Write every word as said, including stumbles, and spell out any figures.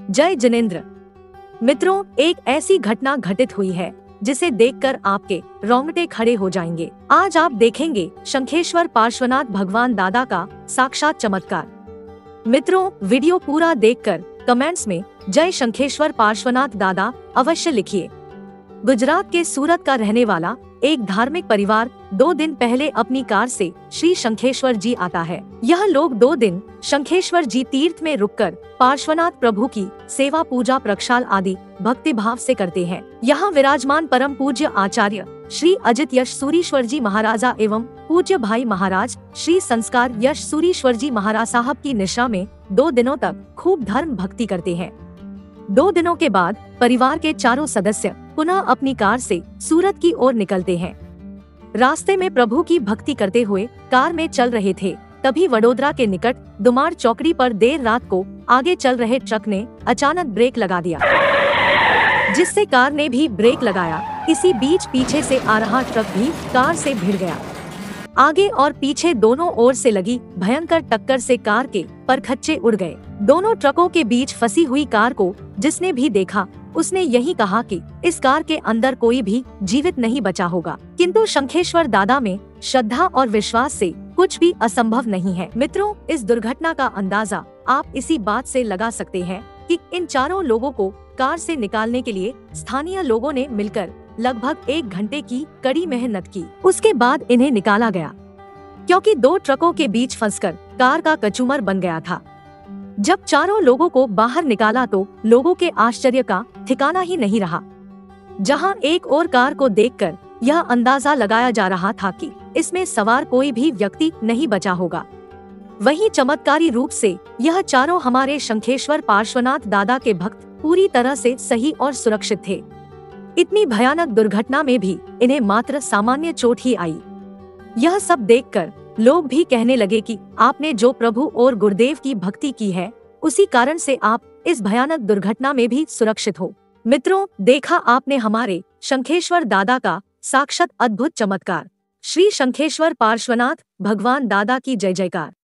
जय जिनेंद्र। मित्रों, एक ऐसी घटना घटित हुई है जिसे देखकर आपके रोंगटे खड़े हो जाएंगे। आज आप देखेंगे शंखेश्वर पार्श्वनाथ भगवान दादा का साक्षात चमत्कार। मित्रों, वीडियो पूरा देखकर कमेंट्स में जय शंखेश्वर पार्श्वनाथ दादा अवश्य लिखिए। गुजरात के सूरत का रहने वाला एक धार्मिक परिवार दो दिन पहले अपनी कार से श्री शंखेश्वर जी आता है। यह लोग दो दिन शंखेश्वर जी तीर्थ में रुककर पार्श्वनाथ प्रभु की सेवा पूजा प्रक्षाल आदि भक्ति भाव से करते हैं। यहाँ विराजमान परम पूज्य आचार्य श्री अजित यश सूरीश्वर जी महाराजा एवं पूज्य भाई महाराज श्री संस्कार यश सूरीश्वर जी महाराज साहब की निशा में दो दिनों तक खूब धर्म भक्ति करते हैं। दो दिनों के बाद परिवार के चारों सदस्य पुनः अपनी कार से सूरत की ओर निकलते हैं। रास्ते में प्रभु की भक्ति करते हुए कार में चल रहे थे, तभी वडोदरा के निकट दुमार चौकड़ी पर देर रात को आगे चल रहे ट्रक ने अचानक ब्रेक लगा दिया, जिससे कार ने भी ब्रेक लगाया। इसी बीच पीछे से आ रहा ट्रक भी कार से भिड़ गया। आगे और पीछे दोनों ओर से लगी भयंकर टक्कर से कार के परखच्चे उड़ गए। दोनों ट्रकों के बीच फंसी हुई कार को जिसने भी देखा उसने यही कहा कि इस कार के अंदर कोई भी जीवित नहीं बचा होगा, किंतु शंखेश्वर दादा में श्रद्धा और विश्वास से कुछ भी असंभव नहीं है। मित्रों, इस दुर्घटना का अंदाजा आप इसी बात से लगा सकते हैं कि इन चारों लोगों को कार से निकालने के लिए स्थानीय लोगों ने मिलकर लगभग एक घंटे की कड़ी मेहनत की। उसके बाद इन्हें निकाला गया, क्योंकि दो ट्रकों के बीच फंसकर कार का कचूमर बन गया था। जब चारों लोगों को बाहर निकाला तो लोगों के आश्चर्य का ठिकाना ही नहीं रहा। जहां एक और कार को देखकर यह अंदाजा लगाया जा रहा था कि इसमें सवार कोई भी व्यक्ति नहीं बचा होगा, वहीं चमत्कारी रूप से यह चारों हमारे शंखेश्वर पार्श्वनाथ दादा के भक्त पूरी तरह से सही और सुरक्षित थे। इतनी भयानक दुर्घटना में भी इन्हें मात्र सामान्य चोट ही आई। यह सब देखकर लोग भी कहने लगे कि आपने जो प्रभु और गुरुदेव की भक्ति की है, उसी कारण से आप इस भयानक दुर्घटना में भी सुरक्षित हो। मित्रों, देखा आपने हमारे शंखेश्वर दादा का साक्षात अद्भुत चमत्कार। श्री शंखेश्वर पार्श्वनाथ भगवान दादा की जय जयकार।